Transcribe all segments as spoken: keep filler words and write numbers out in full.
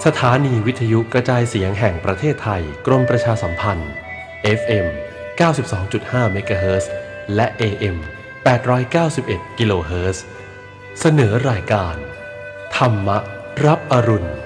สถานีวิทยุกระจายเสียงแห่งประเทศไทยกรมประชาสัมพันธ์ เอฟ เอ็ม เก้าสิบสองจุดห้า เมกะเฮิรตซ์และ เอ เอ็ม แปดร้อยเก้าสิบเอ็ด กิโลเฮิรตซ์เสนอรายการธรรมรับอรุณ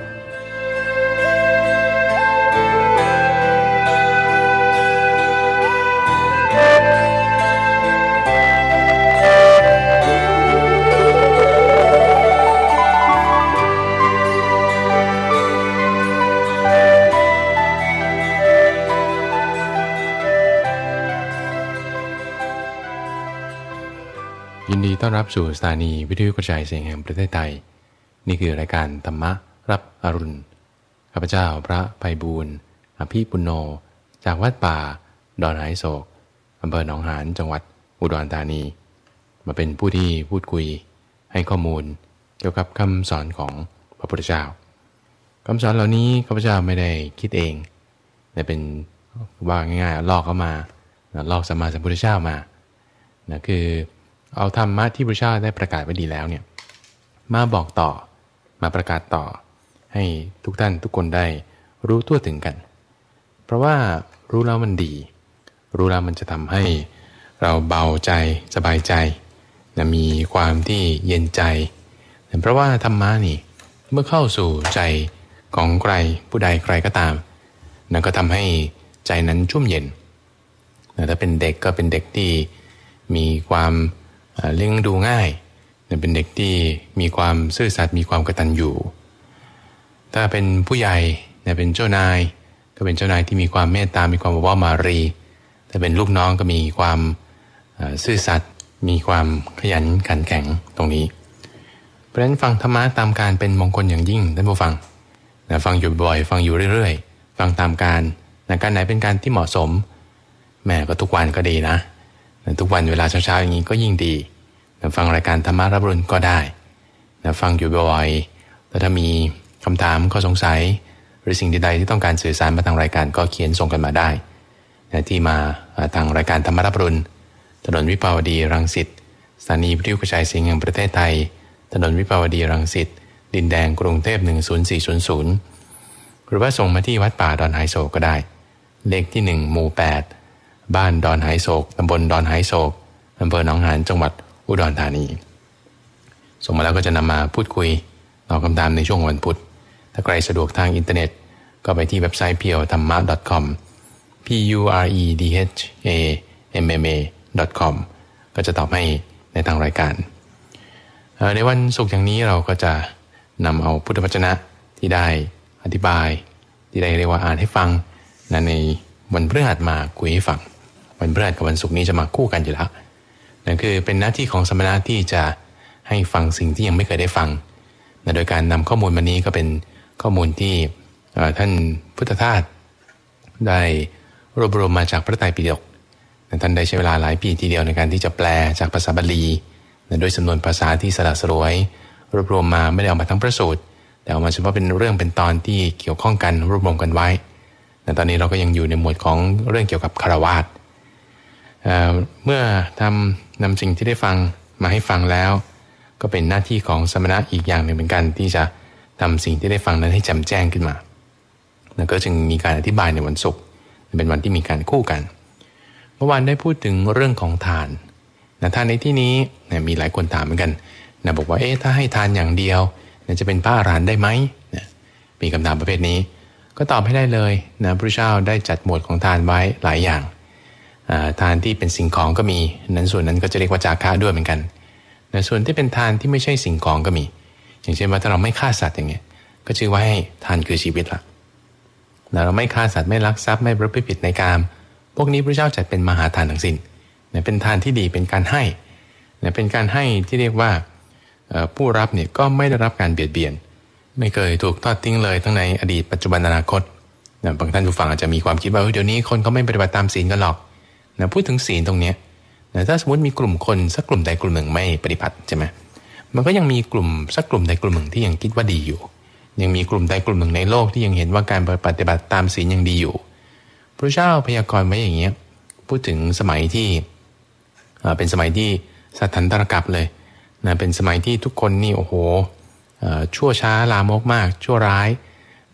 ยินดีต้อนรับสู่สถานีวิทยุกระจายเสียงแห่งประเทศไทยนี่คือรายการธรรมรับอรุณข้าพเจ้าพระไพบูลย์อภิปุณโญจากวัดป่าดอนหายโศกอำเภอหนองหานจังหวัดอุดรธานีมาเป็นผู้ที่พูดคุยให้ข้อมูลเกี่ยวกับคำสอนของพระพุทธเจ้าคำสอนเหล่านี้ข้าพเจ้าไม่ได้คิดเองแต่เป็นว่าง่ายๆลอกเข้ามาลอกสัมมาสัมพุทธเจ้ามานะคือเอาธรรมะที่พระเจ้าได้ประกาศไว้ดีแล้วเนี่ยมาบอกต่อมาประกาศต่อให้ทุกท่านทุกคนได้รู้ทั่วถึงกันเพราะว่ารู้แล้วมันดีรู้แล้วมันจะทำให้เราเบาใจสบายใจนะมีความที่เย็นใจเพราะว่าธรรมะนี่เมื่อเข้าสู่ใจของใครผู้ใดใครก็ตามนั่นก็ทำให้ใจนั้นชุ่มเย็นถ้าเป็นเด็กก็เป็นเด็กที่มีความเลี้ยงดูง่ายเป็นเด็กที่มีความซื่อสัตย์มีความกตัญญูถ้าเป็นผู้ใหญ่เป็นเจ้านายก็เป็นเจ้านายที่มีความเมตตามีความว่ามารีถ้าเป็นลูกน้องก็มีความซื่อสัตย์มีความขยันขันแข็งตรงนี้เพราะฉะนั้นฟังธรรมะตามการเป็นมงคลอย่างยิ่งท่านผู้ฟังฟังอยู่บ่อยฟังอยู่เรื่อยๆฟังตามการการไหนเป็นการที่เหมาะสมแม่ก็ทุกวันก็ดีนะทุกวันเวลาเช้าๆอย่างนี้ก็ยิ่งดีฟังรายการธรรมะรับอรุณก็ได้ฟังอยู่บ่อยๆแต่ถ้ามีคำถามข้อสงสัยหรือสิ่งใดๆที่ต้องการสื่อสารมาทางรายการก็เขียนส่งกันมาได้ที่มาทางรายการธรรมะรับอรุณถนนวิภาวดีรังสิตสถานีวิทยุกระจายเสียงแห่งประเทศไทยถนนวิภาวดีรังสิตดินแดงกรุงเทพหนึ่งศูนย์สี่ศูนย์ศูนย์หรือว่าส่งมาที่วัดป่าดอนหายโศกก็ได้เลขที่หนึ่งหมู่แปดบ้านดอนหายโศกตำบลดอนหายโศกอำเภอหนองหานจังหวัดอุดรธานีส่งมาแล้วก็จะนำมาพูดคุยตอบคำถามในช่วงวันพุธถ้าใครสะดวกทางอินเทอร์เน็ตก็ไปที่เว็บไซต์ เพียวธรรมะ ดอท คอม พี ยู อาร์ อี ดี เอช เอ เอ็ม เอ็ม เอ ดอท คอม ก็จะตอบให้ในทางรายการในวันศุกร์อย่างนี้เราก็จะนำเอาพุทธวจนะที่ได้อธิบายที่ได้เรียกว่าอ่านให้ฟังในวันพฤหัสมาคุยให้ฟังวันพฤหัสกับวันศุกร์นี้จะมาคู่กันอยู่แล้วนั่นคือเป็นหน้าที่ของสมณะที่จะให้ฟังสิ่งที่ยังไม่เคยได้ฟังโดยการนำข้อมูลมานี้ก็เป็นข้อมูลที่ท่านพุทธทาสได้รวบรวมมาจากพระไตรปิฎกท่านได้ใช้เวลาหลายปีทีเดียวในการที่จะแปลจากภาษาบาลีโดยจำนวนภาษาที่สละสลวยรวบรวมมาไม่ได้เอามาทั้งพระสูตรแต่เอามาเฉพาะเป็นเรื่องเป็นตอนที่เกี่ยวข้องกันรวบรวมกันไว้แต่ตอนนี้เราก็ยังอยู่ในหมวดของเรื่องเกี่ยวกับคฤหัสถ์เมื่อทำนำสิ่งที่ได้ฟังมาให้ฟังแล้วก็เป็นหน้าที่ของสมณะอีกอย่างหนึ่งเหมือนกันที่จะทำสิ่งที่ได้ฟังนั้นให้แจ่มแจ้งขึ้นมาแล้วก็จึงมีการอธิบายในวันศุกร์เป็นวันที่มีการคู่กันเมื่อวานได้พูดถึงเรื่องของทานนะทานในที่นี้นะมีหลายคนถามเหมือนกันนะบอกว่าเอ๊ะถ้าให้ทานอย่างเดียวนะจะเป็นพระอรหันต์ได้ไหมนะมีคำถามประเภทนี้ก็ตอบให้ได้เลยนะพระเจ้าได้จัดหมวดของทานไว้หลายอย่างทานที่เป็นสิ่งของก็มีนั้นส่วนนั้นก็จะเรียกว่าจาคะด้วยเหมือนกันแต่ส่วนที่เป็นทานที่ไม่ใช่สิ่งของก็มีอย่างเช่นว่าถ้าเราไม่ฆ่าสัตว์อย่างเงี้ยก็ชื่อว่าให้ทานคือชีวิตละเราไม่ฆ่าสัตว์ไม่ลักทรัพย์ไม่ประพฤติผิดในกามพวกนี้พระเจ้าจัดเป็นมหาทานทั้งสิ้นเป็นทานที่ดีเป็นการให้เป็นการให้ที่เรียกว่าผู้รับเนี่ยก็ไม่ได้รับการเบียดเบียนไม่เคยถูกทอดทิ้งเลยทั้งในอดีตปัจจุบันอนาคตบางท่านผู้ฟังอาจจะมีความคิดว่าเดี๋ยวนี้คนเขาไม่ปฏิบัติตามศีลกันหรอกนะพูดถึงศีลตรงนี้นะถ้าสมมติมีกลุ่มคนสักกลุ่มใดกลุ่มหนึ่งไม่ปฏิบัติใช่ไหมมันก็ยังมีกลุ่มสักกลุ่มใดกลุ่มหนึ่งที่ยังคิดว่าดีอยู่ยังมีกลุ่มใดกลุ่มหนึ่งในโลกที่ยังเห็นว่าการปฏิบัติตามศีลยังดีอยู่พระเจ้าพยากรณ์ไว้อย่างเงี้ยพูดถึงสมัยที่เป็นสมัยที่สัทธันตรกัปเลยนะเป็นสมัยที่ทุกคนนี่โอ้โหชั่วช้าลามกมากชั่วร้าย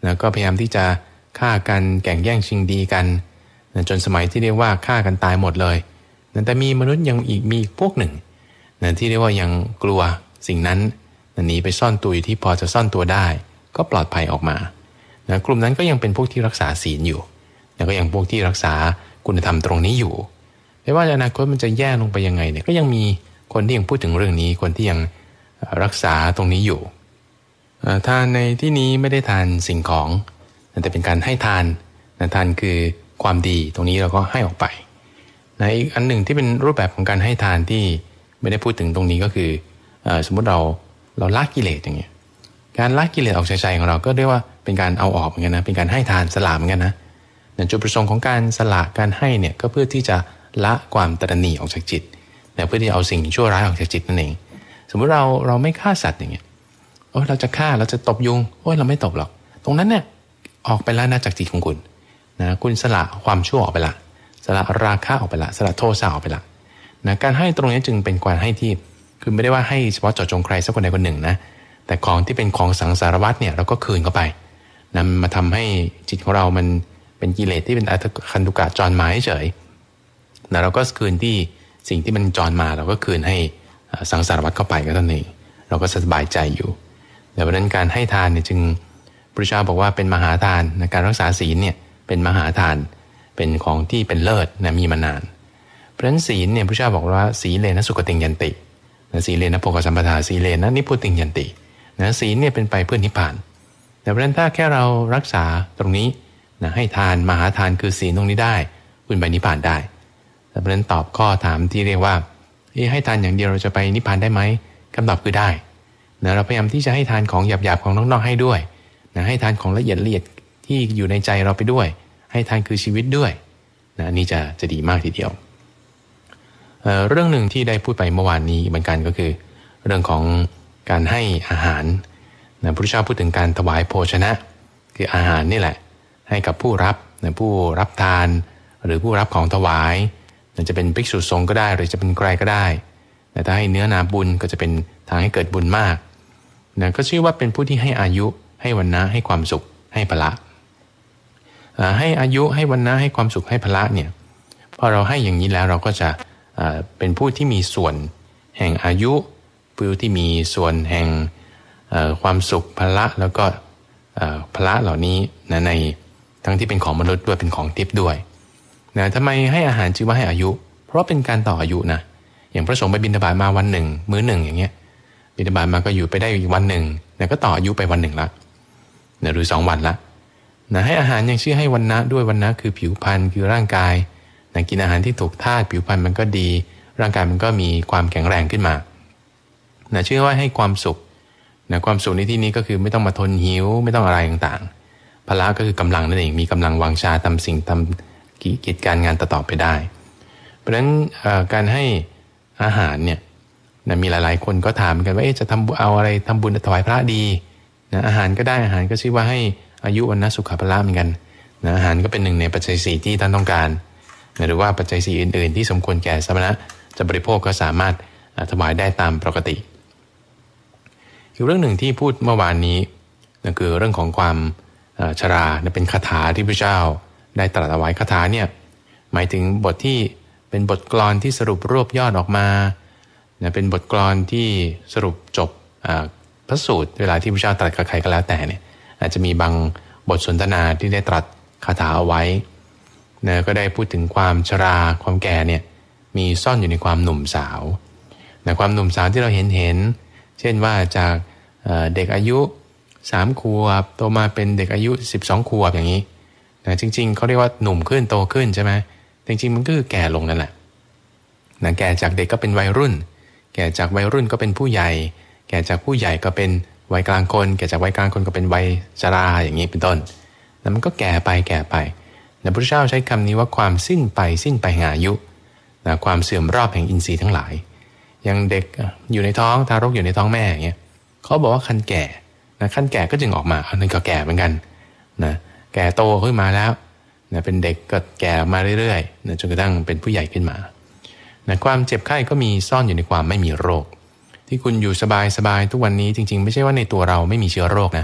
นะก็พยายามที่จะฆ่ากันแข่งแย่งชิงดีกันนะจนสมัยที่เรียกว่าฆ่ากันตายหมดเลยนะแต่มีมนุษย์ยังอีกมีอีกพวกหนึ่งนะที่เรียกว่ายังกลัวสิ่งนั้นนะหนีไปซ่อนตัวอยู่ที่พอจะซ่อนตัวได้ก็ปลอดภัยออกมานะกลุ่มนั้นก็ยังเป็นพวกที่รักษาศีลอยู่นะก็ยังพวกที่รักษาคุณธรรมตรงนี้อยู่ไม่ว่าอนาคตมันจะแย่ลงไปยังไงเนี่ยก็ยังมีคนที่ยังพูดถึงเรื่องนี้คนที่ยังรักษาตรงนี้อยู่ทานในที่นี้ไม่ได้ทานสิ่งของแต่เป็นการให้ทานนะทานคือความดีตรงนี้เราก็ให้ออกไปนะอีกอันหนึ่งที่เป็นรูปแบบของการให้ทานที่ไม่ได้พูดถึงตรงนี้ก็คือสมมุติเราเราละกิเลสอย่างเงี้ยการละกิเลสออกจากใจของเราก็เรียกว่าเป็นการเอาออกเหมือนกันนะเป็นการให้ทานสละเหมือนกันนะจุดประสงค์ของการสละการให้เนี่ยก็เพื่อที่จะละความตระหนี่ออกจากจิตนะเพื่อที่จะเอาสิ่งชั่วร้ายออกจากจิตนั่นเองสมมุติเราเราไม่ฆ่าสัตว์อย่างเงี้ยโอ้เราจะฆ่าเราจะตบยุงโอ้ยเราไม่ตบหรอกตรงนั้นเนี่ยออกไปแล้วนะจากจิตของคุณนะคุณสละความชั่วออกไปละสละราคะออกไปละสละโทสะออกไปละนะการให้ตรงนี้จึงเป็นการให้ที่คือไม่ได้ว่าให้เฉพาะเจาะจงใครสักคนใดคนหนึ่งนะแต่ของที่เป็นของสังสารวัฏเนี่ยเราก็คืนเข้าไปนะมาทำให้จิตของเรามันเป็นกิเลสที่เป็นอัตคันตุกะจรมาเฉยนะเราก็คืนที่สิ่งที่มันจรมาเราก็คืนให้สังสารวัฏเข้าไปก็เท่านั้นเองเราก็สบายใจอยู่แต่เพราะนั้นการให้ทานเนี่ยจึงพระเจ้าบอกว่าเป็นมหาทานในการรักษาศีลเนี่ยเป็นมหาทานเป็นของที่เป็นเลิศนะมีมานานเพราะฉะนั้นศีลเนี่ยพระเจ้าบอกว่าศีเลนะสุขติงยันตินะศีเลนะโภคสัมปทาศีเลนะนิพพุติงยันตินะศีลเนี่ยเป็นไปเพื่อนิพพานแต่เพราะฉะนั้นถ้าแค่เรารักษาตรงนี้นะให้ทานมหาทานคือศีลตรงนี้ได้คุณไปนิพพานได้แต่เพราะฉะนั้นตอบข้อถามที่เรียกว่าให้ทานอย่างเดียวเราจะไปนิพพานได้ไหมคำตอบคือได้นะเราพยายามที่จะให้ทานของหยาบๆของนอกๆให้ด้วยนะให้ทานของละเอียดละเอียดที่อยู่ในใจเราไปด้วยให้ทานคือชีวิตด้วยนะนี่จะจะดีมากทีเดียว เอ่อ เรื่องหนึ่งที่ได้พูดไปเมื่อวานนี้เหมือนกันก็คือเรื่องของการให้อาหารนะพระพุทธเจ้าพูดถึงการถวายโภชนะคืออาหารนี่แหละให้กับผู้รับนะผู้รับทานหรือผู้รับของถวายนะจะเป็นภิกษุสงฆ์ก็ได้หรือจะเป็นใครก็ได้แต่ถ้าให้เนื้อนาบุญก็จะเป็นทางให้เกิดบุญมากนะก็ชื่อว่าเป็นผู้ที่ให้อายุให้วรรณะให้ความสุขให้พละให้อายุให้วรรณะให้ความสุขให้พละเนี่ยพอเราให้อย่างนี้แล้วเราก็จะเป็นผู้ที่มีส่วนแห่งอายุผู้ที่มีส่วนแห่งความสุขพละแล้วก็พละเหล่านี้นะในทั้งที่เป็นของมนุษย์ด้วยเป็นของทิพย์ด้วยนะทำไมให้อาหารชื่อว่าให้อายุเพราะเป็นการต่ออายุนะอย่างพระสงฆ์ไปบิณฑบาตมาวันหนึ่งมื้อหนึ่งอย่างเงี้ยบิณฑบาตมาก็อยู่ไปได้อีกวันหนึ่งนะก็ต่ออายุไปวันหนึ่งละนะหรือสองวันละนะให้อาหารยังชื่อให้วรรณะด้วยวรรณะคือผิวพรรณคือร่างกายนะกินอาหารที่ถูกธาตุผิวพรรณมันก็ดีร่างกายมันก็มีความแข็งแรงขึ้นมานะชื่อว่าให้ความสุขนะความสุขในที่นี้ก็คือไม่ต้องมาทนหิวไม่ต้องอะไรต่างๆพละก็คือกำลังนั่นเองมีกำลังวังชาทำสิ่งทำกิจการงานต่อๆไปได้เพราะฉะนั้นการให้อาหารเนี่ยนะมีหลายๆคนก็ถามกันว่าเอ๊ะจะทำเอาอะไรทำบุญถวายพระดีนะอาหารก็ได้อาหารก็ชื่อว่าให้อายุวรรณะสุขพละเหมือนกันนะอาหารก็เป็นหนึ่งในปัจจัยสี่ที่ท่านต้องการนะหรือว่าปัจจัยสี่อื่นๆที่สมควรแก่สมณะจะบริโภคก็สามารถถวายได้ตามปกติอีกเรื่องหนึ่งที่พูดเมื่อวานนี้นั่นคือเรื่องของความชราเป็นคาถาที่พระเจ้าได้ตรัสเอาไว้คาถาเนี่ยหมายถึงบทที่เป็นบทกลอนที่สรุปรวบยอดออกมาเป็นบทกลอนที่สรุปจบพระสูตรเวลาที่พระเจ้าตรัสกับใครก็แล้วแต่เนี่ยอาจจะมีบางบทสนทนาที่ได้ตรัสคาถาเอาไว้นะก็ได้พูดถึงความชราความแก่เนี่ยมีซ่อนอยู่ในความหนุ่มสาวนะความหนุ่มสาวที่เราเห็นเห็นเช่นว่าจากเด็กอายุสามขวบโตมาเป็นเด็กอายุสิบสองขวบอย่างนี้นะจริงๆเขาเรียกว่าหนุ่มขึ้นโตขึ้นใช่ไหมจริงๆมันก็คือแก่ลงนั่นแหละนะแก่จากเด็กก็เป็นวัยรุ่นแก่จากวัยรุ่นก็เป็นผู้ใหญ่แก่จากผู้ใหญ่ก็เป็นวัยกลางคนแก่จากวัยกลางคนก็เป็นวัยชราอย่างนี้เป็นต้นแล้วมันก็แก่ไปแก่ไปนะพระพุทธเจ้าใช้คำนี้ว่าความสิ้นไปสิ้นไปแห่งอายุนะความเสื่อมรอบแห่งอินทรีย์ทั้งหลายอย่างเด็กอยู่ในท้องทารกอยู่ในท้องแม่อย่างเงี้ยเขาบอกว่าคันแก่นะคันแก่ก็จึงออกมาอันนั้นก็แก่เหมือนกันนะแก่โตขึ้นมาแล้วนะเป็นเด็กก็แก่มาเรื่อยๆนะจนกระทั่งเป็นผู้ใหญ่ขึ้นมานะความเจ็บไข้ก็มีซ่อนอยู่ในความไม่มีโรคที่คุณอยู่สบายๆทุกวันนี้จริงๆไม่ใช่ว่าในตัวเราไม่มีเชื้อโรคนะ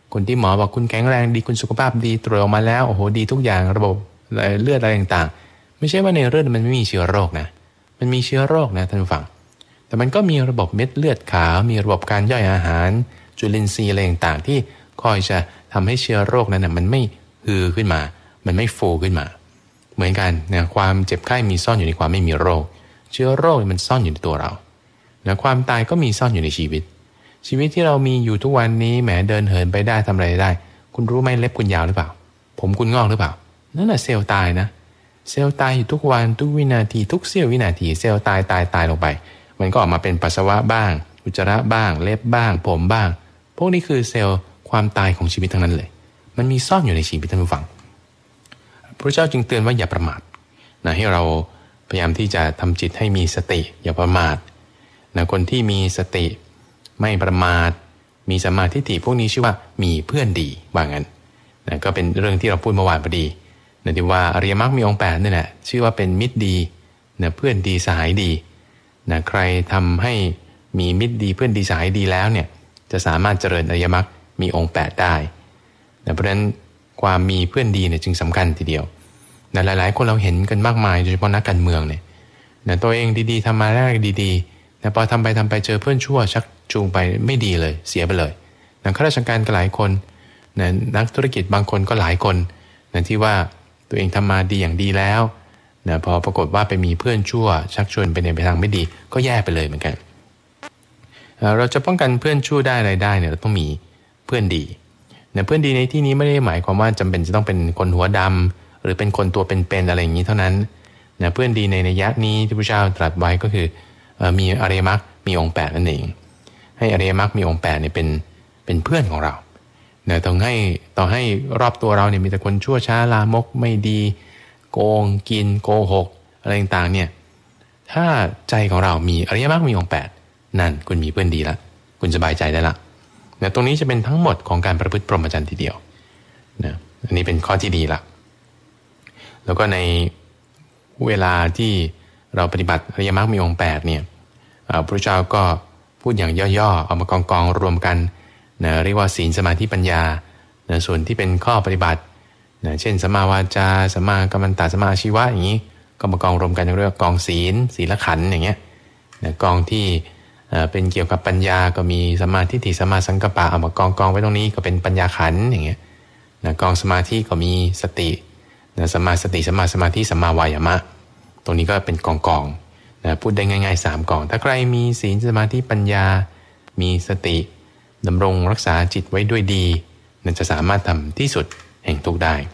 คนที่หมอบอกคุณแข็งแรงดีคุณสุขภาพดีตรวจออกมาแล้วโอ้โหดีทุกอย่างระบบเลือดอะไรต่างๆไม่ใช่ว่าในเลือดมันไม่มีเชื้อโรคนะมันมีเชื้อโรคนะท่านผู้ฟังแต่มันก็มีระบบเม็ดเลือดขาวมีระบบการย่อยอาหารจุลินทรีย์อะไรต่างๆที่คอยจะทำให้เชื้อโรคนั้นนะมันไม่ฮือขึ้นมามันไม่ฟูขึ้นมาเหมือนกันนะความเจ็บไข้มีซ่อนอยู่ในความไม่มีโรคเชื้อโรคมันซ่อนอยู่ในตัวเรานะความตายก็มีซ่อนอยู่ในชีวิตชีวิตที่เรามีอยู่ทุกวันนี้แหมเดินเหินไปได้ทำอะไรได้คุณรู้ไหมเล็บคุณยาวหรือเปล่าผมคุณงอกหรือเปล่านั่นแหละเซลล์ตายนะเซลล์ตายอยู่ทุกวันทุกวินาทีทุกเสี้ยววินาทีเซลล์ตายตายตายลงไปมันก็ออกมาเป็นปัสสาวะบ้างอุจจาระบ้างเล็บบ้างผมบ้างพวกนี้คือเซลล์ความตายของชีวิตทั้งนั้นเลยมันมีซ่อนอยู่ในชีวิตท่านผู้ฟังพระเจ้าจึงเตือนว่าอย่าประมาทนะให้เราพยายามที่จะทำจิตให้มีสติอย่าประมาทนะคนที่มีสติไม่ประมาทมีสัมมาทิฏฐิพวกนี้ชื่อว่ามีเพื่อนดีว่างั้นนะก็เป็นเรื่องที่เราพูดเมื่อวานพอดีนะที่ว่าอริยมรรคมีองค์แปดนี่แหละชื่อว่าเป็นมิตรดีนะเพื่อนดีสหายดีนะใครทำให้มีมิตรดีเพื่อนดีสหายดีแล้วเนี่ยจะสามารถเจริญอริยมรรคมีองค์แปดได้นะเพราะฉะนั้นความมีเพื่อนดีเนี่ยจึงสำคัญทีเดียวนะหลายๆคนเราเห็นกันมากมายโดยเฉพาะนักการเมืองเนี่ยนะตัวเองดีๆทำมาแรกดีๆแต่พอทำไปทำไปเจอเพื่อนชั่วชักจูงไปไม่ดีเลยเสียไปเลยนะข้าราชการก็หลายคนนะนักธุรกิจบางคนก็หลายคนนะที่ว่าตัวเองทำมาดีอย่างดีแล้วนะพอปรากฏว่าไปมีเพื่อนชั่วชักชวนไปในทางไม่ดีก็แย่ไปเลยเหมือนกันเราจะป้องกันเพื่อนชั่วได้อะไรได้เนี่ยเราต้องมีเพื่อนดีนะเพื่อนดีในที่นี้ไม่ได้หมายความว่าจำเป็นจะต้องเป็นคนหัวดำหรือเป็นคนตัวเป็นๆอะไรอย่างนี้เท่านั้นนะเพื่อนดีในนัยยะนี้ที่พระเจ้าตรัสไว้ก็คือมีอริยมรรคมีองค์แปดนั่นเองให้อริยมรรคมีองค์แปดเนี่ยเป็นเป็นเพื่อนของเราเนี่ยต้องให้ต้องให้รอบตัวเราเนี่ยมีแต่คนชั่วช้าลามกไม่ดีโกงกินโกหกอะไรต่างๆเนี่ยถ้าใจของเรามีอริยมรรคมีองค์แปดนั่นคุณมีเพื่อนดีละคุณสบายใจได้ละเนี่ยตรงนี้จะเป็นทั้งหมดของการประพฤติพรหมจรรย์ทีเดียวนะอันนี้เป็นข้อที่ดีละแล้วก็ในเวลาที่เราปฏิบัติอริยมรรคมีองค์แปดเนี่ยพระพุทธเจ้าก็พูดอย่างย่อๆเอามากองกองรวมกันนะเรียกว่าศีลสมาธิปัญญานะส่วนที่เป็นข้อปฏิบัตินะเช่นสัมมาวาจาสัมมากัมมันตะสัมมาอาชีวะอย่างนี้ก็มากองรวมกันเรียกว่ากองศีลศีลขันธ์อย่างเงี้ยนะกองที่เป็นเกี่ยวกับปัญญาก็มีสัมมาทิฏฐิสัมมาสังกัปปะเอามากองกองไว้ตรงนี้ก็เป็นปัญญาขันธ์อย่างเงี้ยนะกองสมาธิก็มีสตินะสัมมาสติสัมมาสมาธิสัมมาวายามะตรงนี้ก็เป็นกองกองนะพูดได้ง่ายๆสามกองถ้าใครมีศีลสมาธิปัญญามีสติดำรงรักษาจิตไว้ด้วยดีนั่นจะสามารถทำที่สุดแห่งทุกข์ได้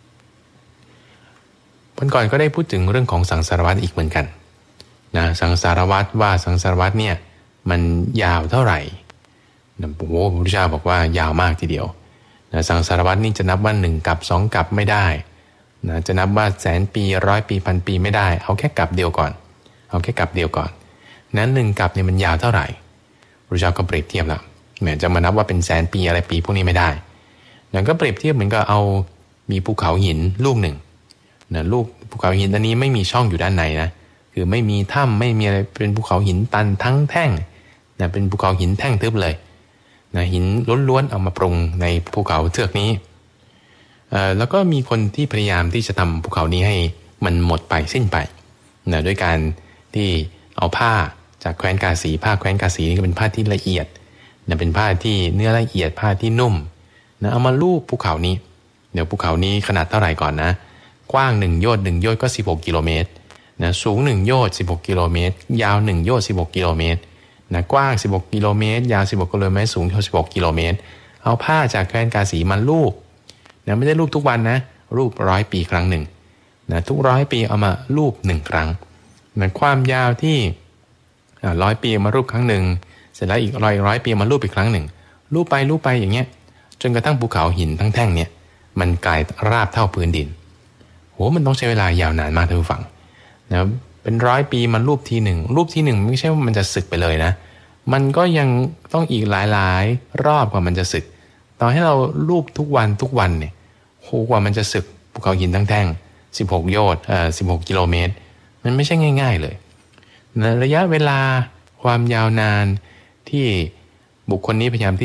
วันก่อนก็ได้พูดถึงเรื่องของสังสารวัฏอีกเหมือนกันนะสังสารวัฏว่าสังสารวัฏเนี่ยมันยาวเท่าไหร่นะโอ้โหพระพุทธเจ้าบอกว่ายาวมากทีเดียวนะสังสารวัฏนี่จะนับว่าหนึ่งกับสองกับไม่ได้นะจะนับว่าแสนปีร้อยปีพันปีไม่ได้เอาแค่กับเดียวก่อนเอาแค่กับเดียวก่อนนั้นหนึ่งกับเนี่ยมันยาวเท่าไหร่พระเจ้าก็เปรียบเทียบแล้วแหมจะมานับว่าเป็นแสนปีอะไรปีพวกนี้ไม่ได้นั่นก็เปรียบเทียบเหมือนกับเอามีภูเขาหินลูกหนึ่งนะลูกภูเขาหินอันนี้ไม่มีช่องอยู่ด้านในนะคือไม่มีถ้ำไม่มีอะไรเป็นภูเขาหินตันทั้งแท่งนะเป็นภูเขาหินแท่งทึบเลยนะหินล้วนๆเอามาปรุงในภูเขาเทือกนี้เอ่อแล้วก็มีคนที่พยายามที่จะทำภูเขานี้ให้มันหมดไปสิ้นไปนะด้วยการที่เอาผ้าจากแคว้นกาสีผ้าแคว้นกาสีนี่ก็เป็นผ้าที่ละเอียดนะเป็นผ้าที่เนื้อละเอียดผ้าที่นุ่มนะเอามาลูบภูเขานี้เดี๋ยวภูเขานี้ขนาดเท่าไหร่ก่อนนะกว้างหนึ่งโยชน์หนึ่งโยชน์ก็สิบหกกิโลเมตรนะสูงหนึ่งโยชน์สิบหกกิโลเมตรยาวหนึ่งโยชน์สิบหกกิโลเมตรนะกว้างสิบหกกิโลเมตรยาวสิบหกกิโลเมตรสูงสิบหกกิโลเมตรเอาผ้าจากแคว้นกาสีมาลูบนะไม่ได้ลูบทุกวันนะลูบร้อยปีครั้งหนึ่งนะทุกร้อยปีเอามาลูบหนึ่งครั้งนะความยาวที่ร้อยปีมารูปครั้งหนึ่งเสร็จแล้วอีกร้อยร้อยปีมารูปอีกครั้งหนึ่งรูปไปรูปไปอย่างเงี้ยจนกระทั่งภูเขาหินทั้งแท่งเนี่ยมันกลายราบเท่าพื้นดินโหมันต้องใช้เวลายาวนานมากท่านผู้ฟังนะเป็นร้อยปีมันรูปทีหนึ่งรูปทีหนึ่งไม่ใช่ว่ามันจะสึกไปเลยนะมันก็ยังต้องอีกหลายๆรอบกว่ามันจะสึกต่อให้เรารูปทุกวันทุกวันเนี่ยโหกว่ามันจะสึกภูเขาหินทั้งแท่งสิบหกโยชน์เอ่อสิบหกกิโลเมตรมันไม่ใช่ง่ายๆเลยในระยะเวลาความยาวนานที่บุคคลนี้พยายามที่จะ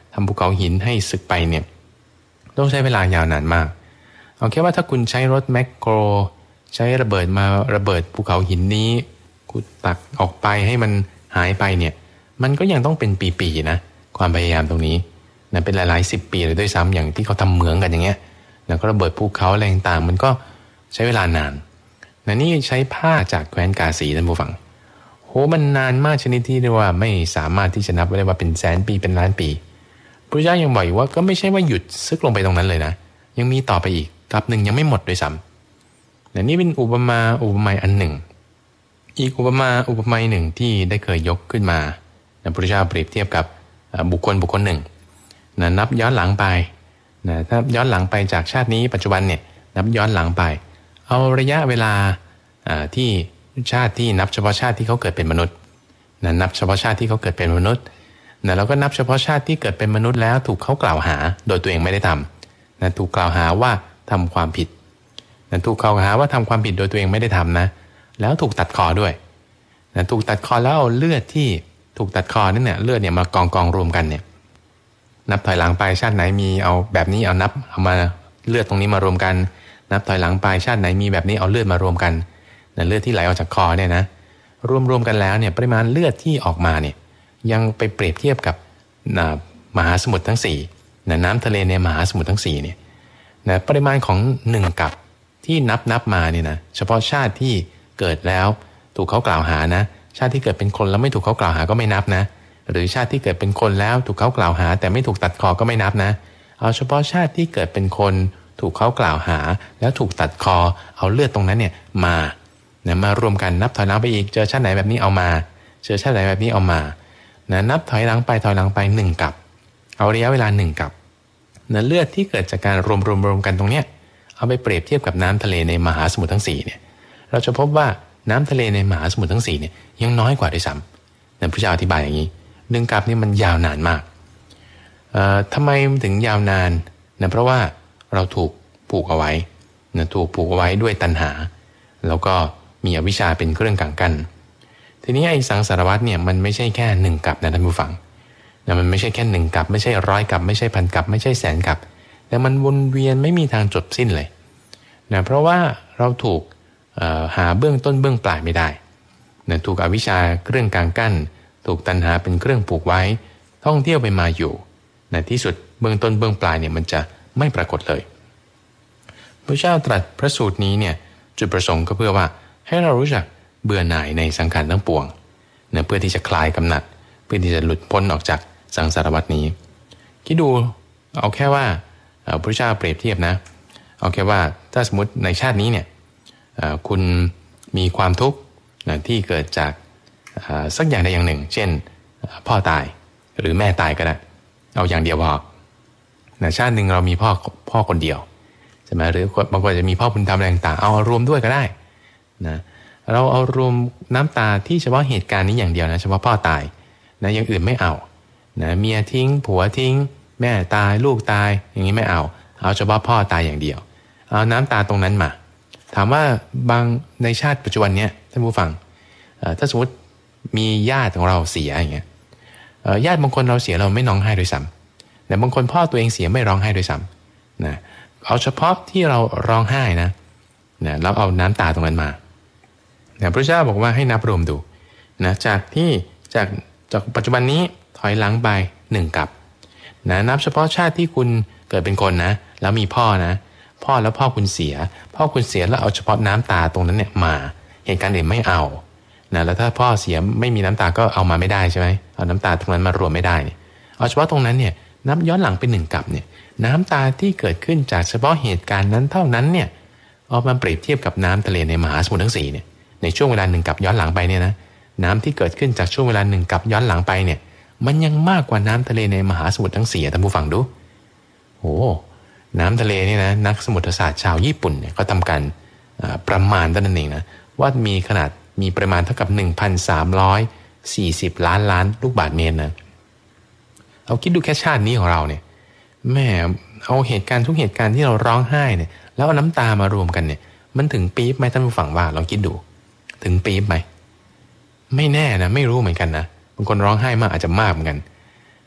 ทำภูเขาหินให้สึกไปเนี่ยต้องใช้เวลายาวนานมากเอาแค่ว่าถ้าคุณใช้รถแมคโครใช้ระเบิดมาระเบิดภูเขาหินนี้คุณตักออกไปให้มันหายไปเนี่ยมันก็ยังต้องเป็นปีๆนะความพยายามตรงนี้นะเป็นหลายๆสิบปีเลยด้วยซ้ำอย่างที่เขาทำเหมืองกันอย่างเงี้ยแล้วก็ระเบิดภูเขาอะไรต่างๆมันก็ใช้เวลานานนะนี่ใช้ผ้าจากแคว้นกาสีท่านผู้ฟังโหมันนานมากชนิดที่เรียกว่าไม่สามารถที่จะนับได้ว่าเป็นแสนปีเป็นล้านปีพระเจ้ายังบอกว่าก็ไม่ใช่ว่าหยุดซึกลงไปตรงนั้นเลยนะยังมีต่อไปอีกกับหนึ่งยังไม่หมดด้วยซ้ำแต่นี่เป็นอุปมาอุปไมยอันหนึ่งอีกอุปมาอุปไมยหนึ่งที่ได้เคยยกขึ้นมาพระพุทธเจ้าเปรียบเทียบกับบุคคลบุคคลหนึ่งนะนับย้อนหลังไปนะถ้าย้อนหลังไปจากชาตินี้ปัจจุบันเนี่ยนับย้อนหลังไปเอาระยะเวลาที่ชาติที่นับเฉพาะชาติที่เขาเกิดเป็นมนุษย์นะนับเฉพาะชาติที่เขาเกิดเป็นมนุษย์นะแล้วก็นับเฉพาะชาติที่เกิดเป็นมนุษย์แล้วถูกเขากล่าวหาโดยตัวเองไม่ได้ทำนะถูกกล่าวหาว่าทำความผิดนะถูกกล่าวหาว่าทำความผิดโดยตัวเองไม่ได้ทำนะแล้วถูกตัดคอด้วยนะถูกตัดคอแล้วเอาเลือดที่ถูกตัดคอนั่นเนี่ยเลือดเนี่ยมากองกองรวมกันเนี่ยนับถอยหลังไปชาติไหนมีเอาแบบนี้เอานับเอามาเลือดตรงนี้มารวมกันนับถอยหลังไปชาติไหนมีแบบนี้เอาเลือดมารวมกันนะเลือดที่ไหลออกจากคอเนี่ยนะรวมๆกันแล้วเนี่ยปริมาณเลือดที่ออกมาเนี่ยยังไปเปรียบเทียบกับมหาสมุทรทั้งสี่นะน้ำทะเลในมหาสมุทรทั้งสี่เนี่ยนะปริมาณของหนึ่งกัปที่นับนับมาเนี่ยนะเฉพาะชาติที่เกิดแล้วถูกเขากล่าวหานะชาติที่เกิดเป็นคนแล้วไม่ถูกเขากล่าวหาก็ไม่นับนะหรือชาติที่เกิดเป็นคนแล้วถูกเขากล่าวหาแต่ไม่ถูกตัดคอก็ไม่นับนะเอาเฉพาะชาติที่เกิดเป็นคนถูกเขากล่าวหาแล้วถูกตัดคอเอาเลือดตรงนั้นเนี่ยมานะมารวมกันนับถอยหลังไปอีกเจอชาติไหนแบบนี้เอามาเจอชาติไหนแบบนี้เอามานะนับถอยหลังไปถอยหลังไปหนึ่งกัปเอาระยะเวลาหนึ่งกัปนะเลือดที่เกิดจากการรวมรวมรวมกันตรงเนี้ยเอาไปเปรียบเทียบกับน้ำทะเลในมหาสมุทรทั้งสี่เนี่ยเราจะพบว่าน้ำทะเลในมหาสมุทรทั้งสี่เนี่ยยังน้อยกว่าด้วยซ้ำนะพระเจ้าอธิบายอย่างนี้หนึ่งกัปนี่มันยาวนานมากเอ่อทำไมถึงยาวนานนะเพราะว่าเราถูกผูกเอาไว้นะถูกผูกเอาไว้ด้วยตัณหาแล้วก็มีอวิชชาเป็นเครื่องกังกันทีนี้ไอ้สังสารวัฏเนี่ยมันไม่ใช่แค่หนึ่งกัปนะท่านผู้ฟังนะมันไม่ใช่แค่หนึ่งกัปไม่ใช่ร้อยกัปไม่ใช่พันกัปไม่ใช่แสนกัปแต่มันวนเวียนไม่มีทางจบสิ้นเลยนะเพราะว่าเราถูกหาเบื้องต้นเบื้องปลายไม่ได้นะถูกอวิชชาเครื่องกังกั้นถูกตัณหาเป็นเครื่องผูกไว้ท่องเที่ยวไปมาอยู่นะที่สุดเบื้องต้นเบื้องปลายเนี่ยมันจะไม่ปรากฏเลยพระเจ้าตรัสพระสูตรนี้เนี่ยจุดประสงค์ก็เพื่อว่าให้เรารู้จักเบื่อหน่ายในสังขารทั้งปวงนะเพื่อที่จะคลายกำหนัดเพื่อที่จะหลุดพ้นออกจากสังสารวัฏนี้คิดดูเอาแค่ว่าพระเจ้าเปรียบเทียบนะเอาแค่ว่าถ้าสมมติในชาตินี้เนี่ยคุณมีความทุกข์ที่เกิดจากสักอย่างใดอย่างหนึ่งเช่นพ่อตายหรือแม่ตายก็ได้เอาอย่างเดียวพอนะชาติหนึ่งเรามีพ่อพ่อคนเดียวใช่ไหมหรือบางคนจะมีพ่อบุญธรรมอะไรต่างๆเอารวมด้วยก็ได้นะเราเอารวมน้ำตาที่เฉพาะเหตุการณ์นี้อย่างเดียวนะเฉพาะพ่อตายนะอย่างอื่นไม่เอานะเมียทิ้งผัวทิ้งแม่ตายลูกตายอย่างนี้ไม่เอาเอาเฉพาะพ่อตายอย่างเดียวเอาน้ำตาตรงนั้นมาถามว่าบางในชาติปัจจุบันเนี้ยท่านผู้ฟังถ้าสมมติมีญาติของเราเสียอย่างเงี้ยญาติบางคนเราเสียเราไม่ร้องไห้ด้วยซ้ำแต่บางคนพ่อตัวเองเสียไม่ร้องไห้ด้วยซ้ำนะเอาเฉพาะที่เราร้องไห้นะนะเราเอาน้ำตาตรงนั้นมานะพระเจ้าบอกว่าให้นับรวมดูนะจากที่จากจากปัจจุบันนี้ถอยหลังไปหนึ่งกัปนะนับเฉพาะชาติที่คุณเกิดเป็นคนนะแล้วมีพ่อนะพ่อแล้วพ่อคุณเสียพ่อคุณเสียแล้วเอาเฉพาะน้ำตาตรงนั้นเนี่ยมาเหตุการณ์อื่นไม่เอานะแล้วถ้าพ่อเสียไม่มีน้ำตาก็เอามาไม่ได้ใช่ไหมเอาน้ำตาตรงนั้นมารวมไม่ได้เนี่ยเอาเฉพาะตรงนั้นเนี่ยนับย้อนหลังเป็นหนึ่งกัปเนี่ยน้ำตาที่เกิดขึ้นจากเฉพาะเหตุการณ์นั้นเท่านั้นเนี่ยเอามาเปรียบเทียบกับน้ำทะเลในมหาสมุทรทั้งสี่เนี่ยในช่วงเวลาหนึ่งกัปย้อนหลังไปเนี่ยนะน้ำที่เกิดขึ้นจากช่วงเวลาหนึ่งกัปย้อนหลังไปเนี่ยมันยังมากกว่าน้ำทะเลในมหาสมุทรทั้งสี่ท่านผู้ฟังดูโอ้น้ำทะเลนี่นะนักสมุทรศาสตร์ชาวญี่ปุ่นเนี่ยก็ทำการประมาณตั้งนั่นเองนะว่ามีขนาดมีปริมาณเท่ากับ หนึ่งพันสามร้อยสี่สิบ ล้านล้านลูกบาศก์เมตรนะเอาคิดดูแค่ชาตินี้ของเราเนี่ยแม่เอาเหตุการณ์ทุกเหตุการณ์ที่เราร้องไห้เนี่ยแล้วเอาน้ำตามารวมกันเนี่ยมันถึงปี๊บไหมท่านผู้ฟังว่าลองคิดดูถึงปี๊บไหมไม่แน่นะไม่รู้เหมือนกันนะบางคนร้องไห้มากอาจจะมากเหมือนกัน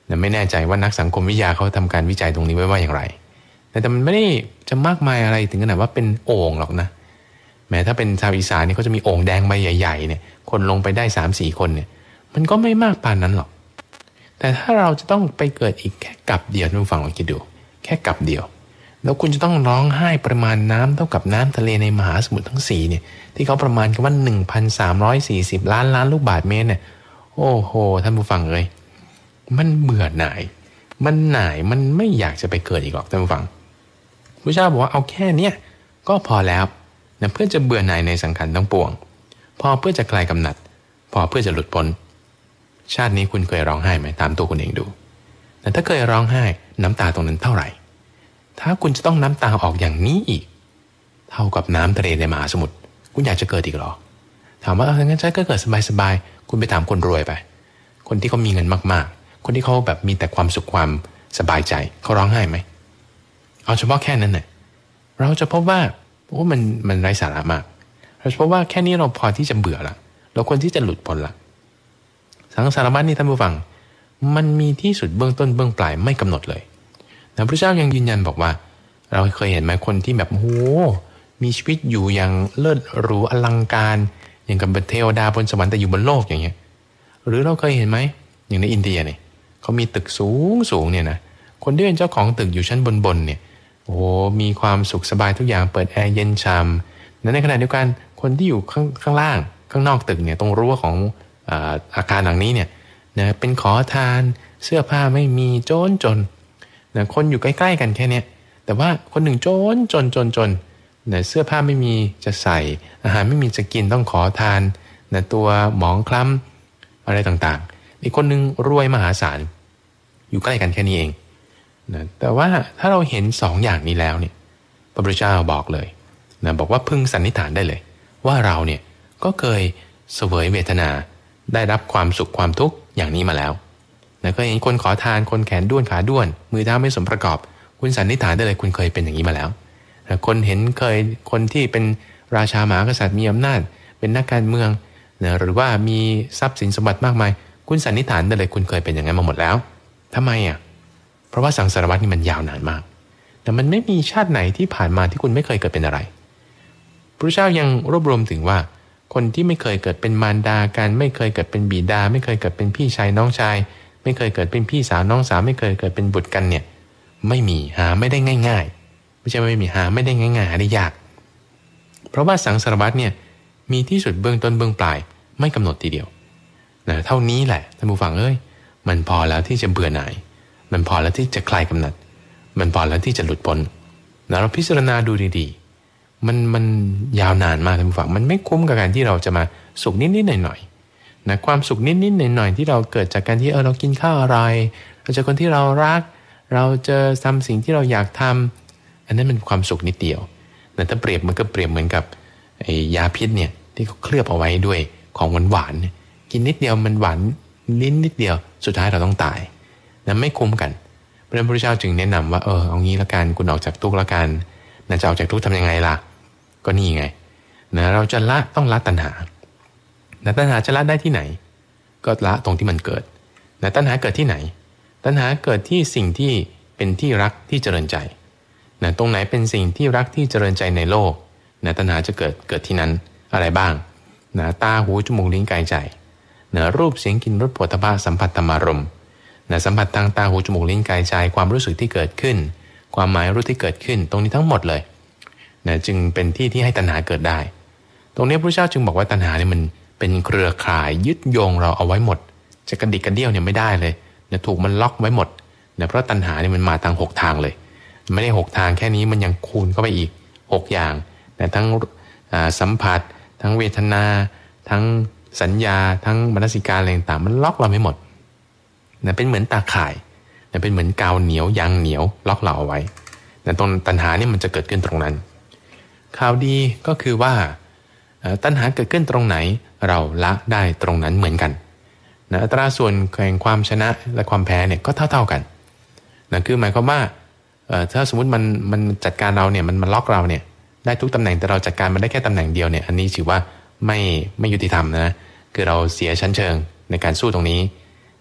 แต่ไม่แน่ใจว่านักสังคมวิทยาเขาทำการวิจัยตรงนี้ไว้ว่าอย่างไรแต่แต่มันไม่ได้จะมากมายอะไรถึงขนาดว่าเป็นโอ่งหรอกนะแม้ถ้าเป็นชาวอีสานนี่เขาจะมีโอ่งแดงใบใหญ่ๆเนี่ยคนลงไปได้ สามสี่ คนเนี่ยมันก็ไม่มากปานนั้นหรอกแต่ถ้าเราจะต้องไปเกิดอีกแค่กับเดียวท่านผู้ฟังลองคิดดูแค่กับเดียวแล้วคุณจะต้องร้องไห้ประมาณน้ำเท่ากับน้ำทะเลในมหาสมุทรทั้งสี่เนี่ยที่เขาประมาณกันว่า หนึ่งพันสามร้อยสี่สิบ ล้านล้านลูกบาศก์เมตรเนี่ยโอ้โหท่านผู้ฟังเอ้ยมันเบื่อหน่ายมันหน่ายมันไม่อยากจะไปเกิดอีกหรอกท่านผู้ฟังพระเจ้าบอกว่าเอาแค่เนี้ยก็พอแล้วนะเพื่อจะเบื่อหน่ายในสังขารทั้งปวงพอเพื่อจะคลายกำหนัดพอเพื่อจะหลุดพ้นชาตินี้คุณเคยร้องไห้ไหมตามตัวคุณเองดูแต่ถ้าเคยร้องไห้น้ำตาตรงนั้นเท่าไหร่ถ้าคุณจะต้องน้ำตาออกอย่างนี้อีกเท่ากับน้ำทะเลในมหาสมุทรคุณอยากจะเกิดอีกหรอถามว่าเอองั้นฉันก็เกิดสบายๆคุณไปถามคนรวยไปคนที่เขามีเงินมากๆคนที่เขาแบบมีแต่ความสุขความสบายใจเขาร้องไห้ไหมเอาเฉพาะแค่นั้นเนี่ยเราจะพบว่าโอ้มันมันไร้สาระมากเราจะพบว่าแค่นี้เราพอที่จะเบื่อละเราควรที่จะหลุดพ้นละสังสารวัฏนี่ท่านผู้ฟังมันมีที่สุดเบื้องต้นเบื้องปลายไม่กำหนดเลยแต่พระเจ้ายังยืนยันบอกว่าเราเคยเห็นไหมคนที่แบบโอ้โหมีชีวิตอยู่อย่างเลิศหรูอลังการอย่างกับเทวดาบนสวรรค์แต่อยู่บนโลกอย่างเงี้ยหรือเราเคยเห็นไหมอย่างในอินเดียเนี่ยเขามีตึกสูงสูงเนี่ยนะคนที่เป็นเจ้าของตึกอยู่ชั้นบนบนเนี่ยโอ้โหมีความสุขสบายทุกอย่างเปิดแอร์เย็นฉ่ำในขณะเดียวกันคนที่อยู่ข้างข้างล่างข้างนอกตึกเนี่ยตรงรั้วของอาคารหลังนี้เนี่ยนะเป็นขอทานเสื้อผ้าไม่มีโจนจนนะคนอยู่ใกล้ๆกันแค่นี้แต่ว่าคนหนึ่งโจนจนจนจนนะเสื้อผ้าไม่มีจะใส่อาหารไม่มีจะกินต้องขอทานนะตัวหมองคล้ำอะไรต่างๆอีกคนหนึ่งรวยมหาศาลอยู่ใกล้กันแค่นี้เองนะแต่ว่าถ้าเราเห็นสองอย่างนี้แล้วเนี่ยพระพุทธเจ้าบอกเลยนะบอกว่าพึงสันนิษฐานได้เลยว่าเราเนี่ยก็เคยเสวยเวทนาได้รับความสุขความทุกข์อย่างนี้มาแล้วนะก็เห็นคนขอทานคนแขนด้วนขาด้วนมือเท้าไม่สมประกอบคุณสันนิษฐานได้เลยคุณเคยเป็นอย่างนี้มาแล้วนะคนเห็นเคยคนที่เป็นราชามหากษัตริย์มีอำนาจเป็นนักการเมืองนะหรือว่ามีทรัพย์สินสมบัติมากมายคุณสันนิษฐานได้เลยคุณเคยเป็นอย่างนั้นมาหมดแล้วทำไมอ่ะเพราะว่าสังสารวัฏนี่มันยาวนานมากแต่มันไม่มีชาติไหนที่ผ่านมาที่คุณไม่เคยเกิดเป็นอะไรพระเจ้ายังรวบรวมถึงว่าคนที่ไม่เคยเกิดเป็นมารดากันไม่เคยเกิดเป็นบิดาไม่เคยเกิดเป็นพี่ชายน้องชายไม่เคยเกิดเป็นพี่สาวน้องสาวไม่เคยเกิดเป็นบุตรกันเนี่ยไม่มีหาไม่ได้ง่ายๆไม่ใช่ไม่มีหาไม่ได้ง่ายๆหาได้ยากเพราะว่าสังสารวัฏเนี่ยมีที่สุดเบื้องต้นเบื้องปลายไม่กำหนดทีเดียวนะเท่านี้แหละท่านผู้ฟังเอ้ยมันพอแล้วที่จะเบื่อหน่ายมันพอแล้วที่จะคลายกำหนัดมันพอแล้วที่จะหลุดพ้นนะเราพิจารณาดูดีๆมันมันยาวนานมากท่านผู้ฟังมันไม่คุ้มกับการที่เราจะมาสุขนิดๆหน่อยๆนะความสุขนิดๆหน่อยๆที่เราเกิดจากการที่เออเรากินข้าวอร่อยเราเจอคนที่เรารักเราเจอทำสิ่งที่เราอยากทำอันนั้นมันความสุขนิดเดียวแต่ถ้าเปรียบมันก็เปรียบเหมือนกับไอ้ยาพิษเนี่ยที่เขาเคลือบเอาไว้ด้วยของหวานๆกินนิดเดียวมันหวานลิ้นนิดเดียวสุดท้ายเราต้องตายนะไม่คุ้มกันพระพุทธเจ้าจึงแนะนำว่าเออเอางี้ละกันคุณออกจากทุกข์ละกันนะจะออกจากทุกข์ทำยังไงล่ะก็นี่ไงนะเราจะละต้องละตัณหานะตัณหาจะละได้ที่ไหนก็ละตรงที่มันเกิดนะตัณหาเกิดที่ไหนตัณหาเกิดที่สิ่งที่เป็นที่รักที่เจริญใจนะตรงไหนเป็นสิ่งที่รักที่เจริญใจในโลกนะตัณหาจะเกิดเกิดที่นั้นอะไรบ้างนะตาหูจมูกลิ้นกายใจนะรูปเสียงกลิ่นรสโผฏฐัพพะสัมผัสธรรมารมณ์นะสัมผัสทางตาหูจมูกลิ้นกายใจความรู้สึกที่เกิดขึ้นความหมายรู้ที่เกิดขึ้นตรงนี้ทั้งหมดเลยนะจึงเป็นที่ที่ให้ตัณหาเกิดได้ตรงนี้พระเจ้าจึงบอกว่าตัณหาเนี่ยมันเป็นเครือข่ายยึดโยงเราเอาไว้หมดจะกระดิกกระเดี่ยวเนี่ยไม่ได้เลยนะถูกมันล็อกไว้หมดนะเพราะตัณหาเนี่ยมันมาทางหกทางเลยไม่ได้หกทางแค่นี้มันยังคูณเข้าไปอีกหกอย่างนะทั้งสัมผัสทั้งเวทนาทั้งสัญญาทั้งมนสิการอะไรต่างๆมันล็อกเราไม่หมดนะเป็นเหมือนตาข่ายนะเป็นเหมือนกาวเหนียวยางเหนียวล็อกเราเอาไว้นะตรงตัณหาเนี่ยมันจะเกิดขึ้นตรงนั้นข่าวดีก็คือว่าตัณหาเกิดขึ้นตรงไหนเราละได้ตรงนั้นเหมือนกันนะอัตราส่วนแห่งความชนะและความแพ้เนี่ยก็เท่าๆกันนะคือหมายความว่าถ้าสมมุติมันมันจัดการเราเนี่ยมันมันล็อกเราเนี่ยได้ทุกตำแหน่งแต่เราจัดการมันได้แค่ตำแหน่งเดียวเนี่ยอันนี้ถือว่าไม่ไม่ยุติธรรมนะคือเราเสียชั้นเชิงในการสู้ตรงนี้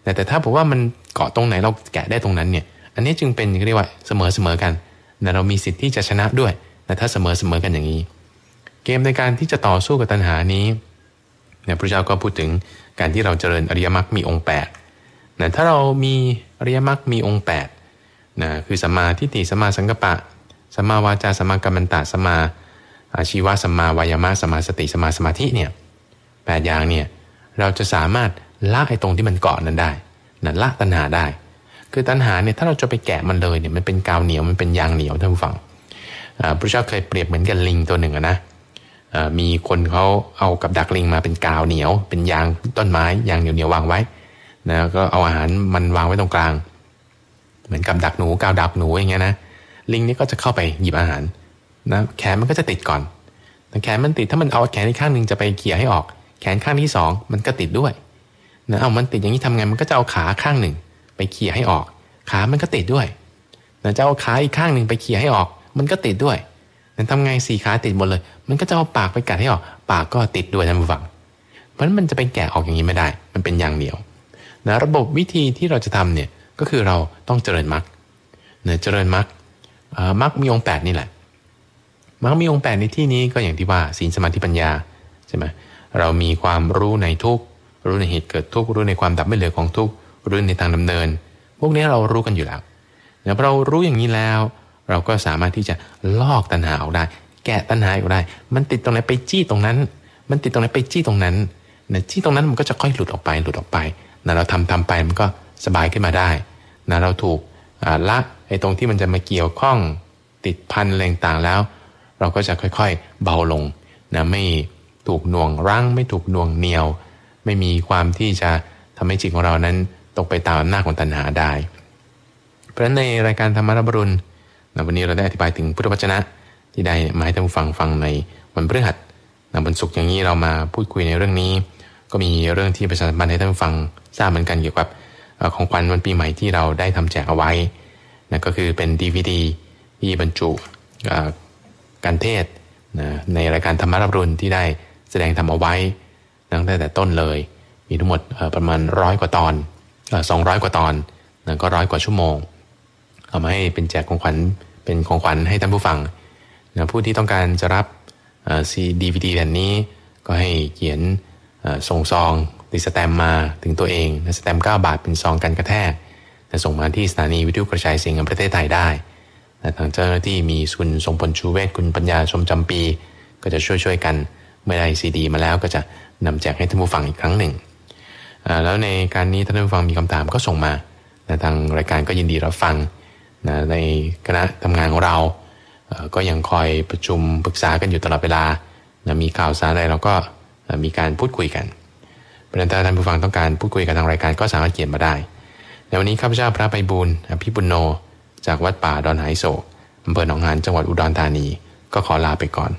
แต่แต่ถ้าบอกว่ามันเกาะตรงไหนเราแกะได้ตรงนั้นเนี่ยอันนี้จึงเป็นเรียกว่าเสมอเสมอกันนะเรามีสิทธิ์ที่จะชนะด้วยนะถ้าเสมอเสมอกันอย่างนี้เกมในการที่จะต่อสู้กับตัณหานี้เนี่ยพระเจ้าก็พูดถึงการที่เราเจริญอริยมรรคมีองค์แปดนะถ้าเรามีอริยมรรคมีองค์แปดนะคือสัมมาทิฏฐิสัมมาสังกัปปะสัมมาวาจาสัมมากัมมันตะสัมมาอาชีวะสัมมาวายามะสัมมาสติสัมมาสมาธิเนี่ยแปดอย่างเนี่ยเราจะสามารถละไอ้ตรงที่มันเกาะนั้นได้นะละตัณหาได้คือตัณหาเนี่ยถ้าเราจะไปแกะมันเลยเนี่ยมันเป็นกาวเหนียวมันเป็นยางเหนียวท่านผู้ฟังพระเจ้าเคยเปรียบเหมือนกับลิงตัวหนึ่งนะมีคนเขาเอากับดักลิงมาเป็นกาวเหนียวเป็นยางต้นไม้ยางเหนียวเหนียววางไว้นะก็เอาอาหารมันวางไว้ตรงกลางเหมือนกับดักหนูกาวดักหนูอย่างเงี้ยนะลิงนี่ก็จะเข้าไปหยิบอาหารนะแขนมันก็จะติดก่อนแต่แขนมันติดถ้ามันเอาแขนอีกข้างนึงจะไปเขี่ยให้ออกแขนข้างที่สองมันก็ติดด้วยนะเอามันติดอย่างนี้ทำไงมันก็จะเอาขาข้างหนึ่งไปเขี่ยให้ออกขามันก็ติดด้วยนะจะเอาขาอีกข้างหนึ่งไปเขี่ยให้ออกมันก็ติดด้วยนั้นทำไงสี่ขาติดหมดเลยมันก็จะเอาปากไปกัดให้ออกปากก็ติดด้วยท่านผู้ฟังเพราะฉะนั้นมันจะไปแกะออกอย่างนี้ไม่ได้มันเป็นอย่างเดียวนะระบบวิธีที่เราจะทำเนี่ยก็คือเราต้องเจริญมรรคเนี่ยเจริญมรรคมรรคมีองค์แปดนี่แหละมรรคมีองค์แปดในที่นี้ก็อย่างที่ว่าศีลสมาธิปัญญาใช่ไหมเรามีความรู้ในทุกรู้ในเหตุเกิดทุกรู้ในความดับไม่เหลือของทุกรู้ในทางดำเนินพวกนี้เรารู้กันอยู่แล้วเนี่ยพอเรารู้อย่างนี้แล้วเราก็สามารถที่จะลอกตัณหาออกได้แกะตัณหาออกได้มันติดตรงไหนไปจี้ตรงนั้นมันติดตรงไหนไปจี้ตรงนั้นนะจี้ตรงนั้นมันก็จะค่อยหลุดออกไปหลุดออกไปนะเราทำทำไปมันก็สบายขึ้นมาได้นะเราถูกละไอ้ตรงที่มันจะมาเกี่ยวข้องติดพันอะไรต่างๆแล้วเราก็จะค่อยๆเบาลงนะไม่ถูกหน่วงรั้งไม่ถูกหน่วงเหนี่ยวไม่มีความที่จะทำให้จิตของเรานั้นตกไปตามอำนาจของตัณหาได้เพราะฉะนั้นในรายการธรรมรับอรุณวันนี้เราได้อธิบายถึงพุทธวจนะที่ได้มาให้ท่านผู้ฟังฟังในวันพฤหัสวันศุกร์อย่างนี้เรามาพูดคุยในเรื่องนี้ก็มีเรื่องที่ประชาสัมพันธ์ให้ท่านผู้ฟังทราบเหมือนกันเกี่ยวกับของขวัญวันปีใหม่ที่เราได้ทำแจกเอาไว้นั่นก็คือเป็น ดี วี ดี ที่บรรจุการเทศในรายการธรรมรับอรุณที่ได้แสดงทำเอาไว้ตั้งแต่แต่ต้นเลยมีทั้งหมดประมาณร้อยกว่าตอนสองร้อยกว่าตอนนั่นก็ร้อยกว่าชั่วโมงเอามาให้เป็นแจกของขวัญเป็นของขวัญให้ท่านผู้ฟังนะผู้ที่ต้องการจะรับซี ดี วี ดี แผ่นนี้ก็ให้เขียนส่งซองติดสแตมป์มาถึงตัวเองนะสแตมป์เก้าบาทเป็นซองกันกระแทกนะส่งมาที่สถานีวิทยุกระจายเสียงแห่งประเทศไทยได้นะทางเจ้าหน้าที่มีคุณทรงพลชูเวศคุณปัญญาชมจำปีก็จะช่วยๆกันเมื่อได้ซีดีมาแล้วก็จะนำแจกให้ท่านผู้ฟังอีกครั้งหนึ่งแล้วในการนี้ท่านผู้ฟังมีคำถามก็ส่งมานะทางรายการก็ยินดีรับฟังนะในคณะทำงานของเราก็ยังคอยประชุมปรึกษากันอยู่ตลอดเวลานะมีข่าวสารอะไรเราก็มีการพูดคุยกันเพราะฉะนั้นถ้าท่านผู้ฟังต้องการพูดคุยกับทางรายการก็สามารถเขียนมาได้ในวันนี้ข้าพเจ้าพระไพบูลย์อภิปุณโญจากวัดป่าดอนหายโศกอำเภอหนองหานจังหวัดอุดรธานีก็ขอลาไปก่อน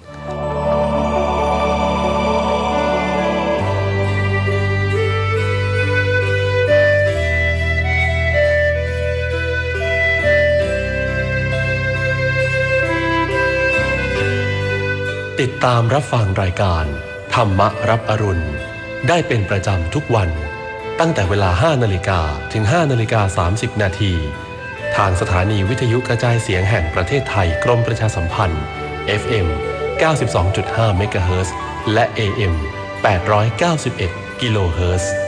ติดตามรับฟังรายการธรรมรับอรุณได้เป็นประจำทุกวันตั้งแต่เวลา ห้านาฬิกา ถึง ห้านาฬิกาสามสิบ นาทีทางสถานีวิทยุกระจายเสียงแห่งประเทศไทยกรมประชาสัมพันธ์ เอฟ เอ็ม เก้าสิบสองจุดห้า เมกะเฮิรตซ์และ เอ เอ็ม แปดร้อยเก้าสิบเอ็ด กิโลเฮิรตซ์